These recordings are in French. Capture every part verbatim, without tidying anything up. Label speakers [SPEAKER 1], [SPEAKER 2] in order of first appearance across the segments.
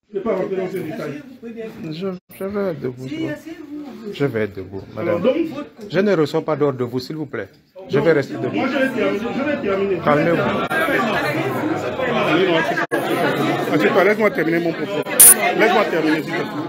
[SPEAKER 1] Je ne vais pas rentrer dans ces détails.
[SPEAKER 2] Je, je vais être debout. Je vais être debout, madame.
[SPEAKER 1] Alors, donc,
[SPEAKER 2] je ne reçois pas d'ordre de vous, s'il vous plaît. Je vais rester debout.
[SPEAKER 1] moi, je vais terminer. Je vais terminer.
[SPEAKER 2] Calmez-vous.
[SPEAKER 1] Assieds-toi, laisse-moi terminer mon propos. Laisse-moi terminer, s'il te plaît.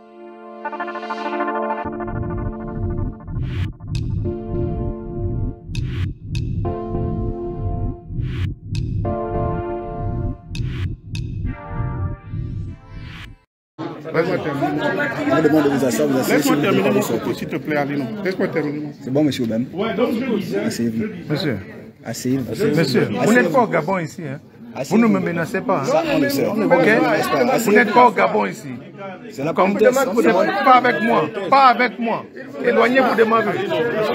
[SPEAKER 1] Laisse-moi terminer.
[SPEAKER 3] Je demande de vous asseoir, vous asseyez.
[SPEAKER 1] Laisse-moi terminer mon propos, s'il te plaît, Alino. Laisse-moi terminer.
[SPEAKER 3] C'est bon, monsieur Oubem.
[SPEAKER 1] Ouais, donc je disais.
[SPEAKER 3] Asseyez-vous.
[SPEAKER 2] Monsieur,
[SPEAKER 3] Asseyez-vous.
[SPEAKER 2] monsieur, vous n'êtes pas au Gabon ici. Hein? Vous ne me menacez pas.
[SPEAKER 3] Ça,
[SPEAKER 2] Hein?
[SPEAKER 3] on le sait.
[SPEAKER 2] Ok? Vous n'êtes pas au Gabon ici.
[SPEAKER 3] C'est la
[SPEAKER 2] Comme
[SPEAKER 3] politesse.
[SPEAKER 2] vous demandez, pas avec moi. Pas avec moi. Éloignez-vous de ma vue.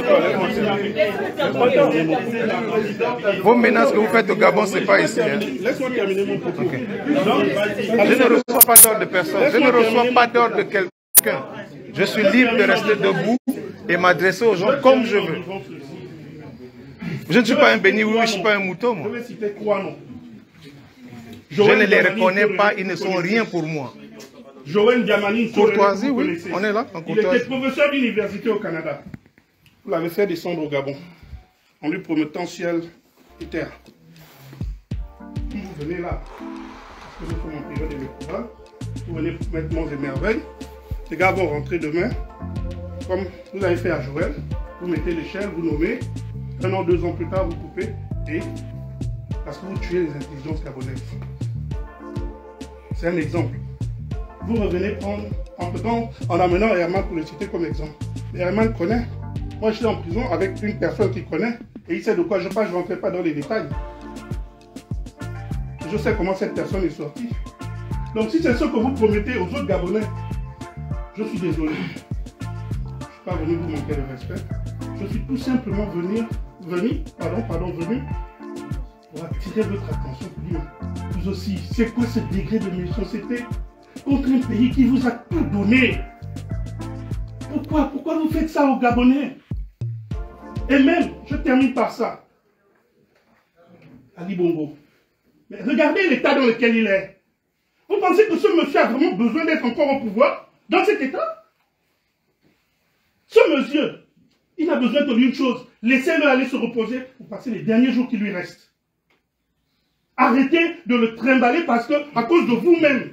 [SPEAKER 2] Vos menaces que vous faites au Gabon, ce n'est pas ici. Hein?
[SPEAKER 1] Laisse-moi terminer mon propos.
[SPEAKER 2] Okay. Je ne reçois pas d'ordre de personne. Je ne reçois pas d'ordre de quelqu'un. Je suis libre de rester debout et m'adresser aux gens comme je veux. Je ne suis pas un béni, oui, je ne suis pas un mouton, moi.
[SPEAKER 1] Je vais citer trois noms.
[SPEAKER 2] Je ne les reconnais pas, ils ne sont rien pour moi.
[SPEAKER 1] Joël Diamani,
[SPEAKER 2] Courtoisie, oui, on est là, en
[SPEAKER 1] Il était
[SPEAKER 2] courtoisie.
[SPEAKER 1] professeur d'université au Canada. Vous l'avez fait descendre au Gabon, en lui promettant ciel et terre. Vous venez là, parce que nous sommes en période électorale, vous venez mettre monts et merveilles. Les gars vont rentrer demain, comme vous l'avez fait à Joël. Vous mettez l'échelle, vous nommez, un an, deux ans plus tard, vous coupez, et parce que vous tuez les intelligences gabonaises. C'est un exemple. Vous revenez prendre, en, en amenant Herman pour le citer comme exemple. Mais Herman connaît. Moi, je suis en prison avec une personne qui connaît et il sait de quoi je parle, je ne rentrerai pas dans les détails. Je sais comment cette personne est sortie. Donc, si c'est ce que vous promettez aux autres Gabonais, je suis désolé. Je ne suis pas venu vous manquer de respect. Je suis tout simplement venu, venu, pardon, pardon, venu pour attirer votre attention. Vous aussi, c'est quoi ce degré de méchanceté contre un pays qui vous a tout donné? Pourquoi, pourquoi vous faites ça aux Gabonais? Et même, je termine par ça. Ali Bongo. Mais regardez l'état dans lequel il est. Vous pensez que ce monsieur a vraiment besoin d'être encore au pouvoir dans cet état? Ce monsieur, il a besoin de une chose. Laissez-le aller se reposer pour passer les derniers jours qui lui restent. Arrêtez de le trimballer parce que, à cause de vous-même,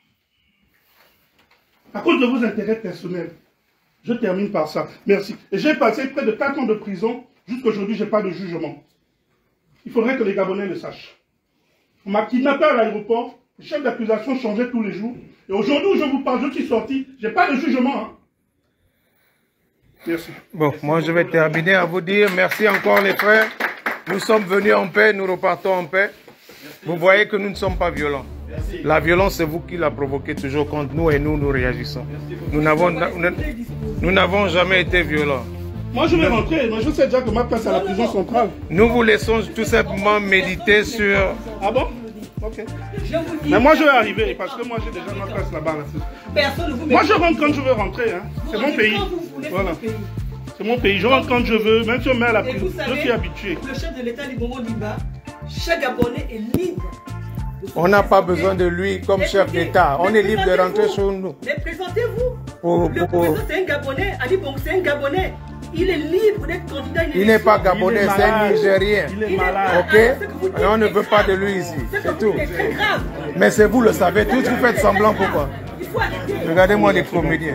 [SPEAKER 1] à cause de vos intérêts personnels. Je termine par ça. Merci. Et j'ai passé près de quatre ans de prison. Jusqu'à aujourd'hui, je n'ai pas de jugement. Il faudrait que les Gabonais le sachent. On m'a kidnappé à l'aéroport. Le chef d'accusation changeait tous les jours. Et aujourd'hui où je vous parle, je suis sorti. Je n'ai pas de jugement. Hein. Merci.
[SPEAKER 2] Bon, moi je vais terminer à vous dire merci encore les frères. Nous sommes venus en paix, nous repartons en paix. Vous voyez que nous ne sommes pas violents. La violence, c'est vous qui la provoquez toujours contre nous et nous, nous réagissons. Nous n'avons nous n'avons jamais été violents.
[SPEAKER 1] Moi, je vais rentrer. Moi, je sais déjà que ma place à la prison centrale.
[SPEAKER 2] Nous vous laissons tout simplement méditer sur...
[SPEAKER 1] Ah bon? Ok. Mais moi, je vais arriver parce que moi, j'ai déjà ma place là-bas. Là. Moi, je rentre quand je veux rentrer. Hein. C'est mon pays. Voilà. C'est mon pays. Je rentre quand je veux, même si on met à la prison. Je suis habitué.
[SPEAKER 4] Le chef de l'État Libongo Liba, chaque Gabonais est libre.
[SPEAKER 2] On n'a pas besoin de lui comme chef d'État. On est libre de rentrer chez nous.
[SPEAKER 4] Mais présentez-vous.
[SPEAKER 2] Pour,
[SPEAKER 4] le
[SPEAKER 2] pour,
[SPEAKER 4] président, c'est un Gabonais. Ali Bongo, c'est un Gabonais. Il est libre d'être candidat.
[SPEAKER 2] Il n'est pas Gabonais, c'est un Nigérien.
[SPEAKER 1] Il est malade.
[SPEAKER 2] Ok? Et on ne veut pas de lui ici. C'est tout. Mais c'est vous le savez. Tous vous faites semblant pourquoi? Regardez-moi les comédiens.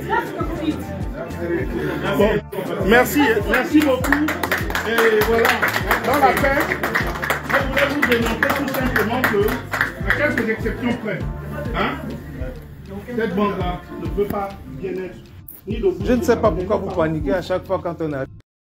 [SPEAKER 1] Bon, merci, merci beaucoup. Et voilà, dans la paix, je voulais vous démontrer tout simplement que, à quelques exceptions près, hein, cette bande-là ne peut pas bien être ni de vous.
[SPEAKER 2] Je ne sais pas pourquoi vous paniquez à chaque fois quand on arrive.